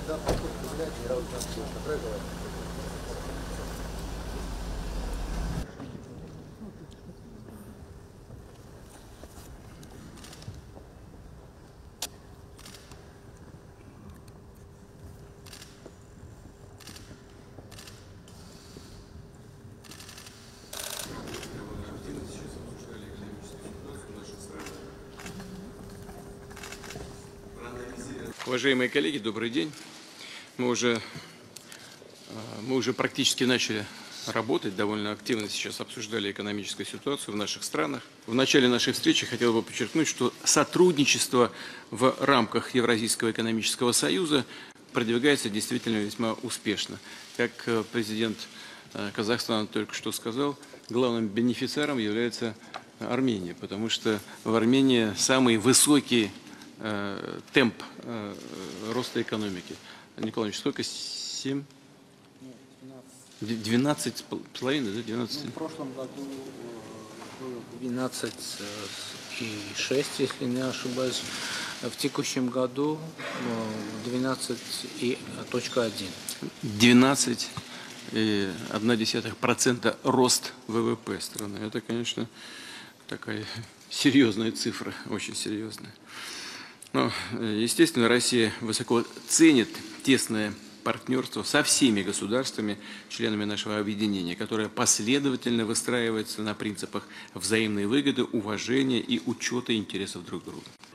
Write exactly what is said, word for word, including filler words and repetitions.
Уважаемые коллеги, добрый день. Мы уже, мы уже практически начали работать, довольно активно сейчас обсуждали экономическую ситуацию в наших странах. В начале нашей встречи хотел бы подчеркнуть, что сотрудничество в рамках Евразийского экономического союза продвигается действительно весьма успешно. Как президент Казахстана только что сказал, главным бенефициаром является Армения, потому что в Армении самый высокий темп э, роста экономики. Николай Ильич, сколько? семь? двенадцать с половиной, да? двенадцать. Ну, в прошлом году было двенадцать и шесть, если не ошибаюсь. В текущем году двенадцать и один. двенадцать и одна десятая процента рост ВВП страны. Это, конечно, такая серьезная цифра, очень серьезная. Но, естественно, Россия высоко ценит тесное партнерство со всеми государствами, членами нашего объединения, которое последовательно выстраивается на принципах взаимной выгоды, уважения и учета интересов друг друга.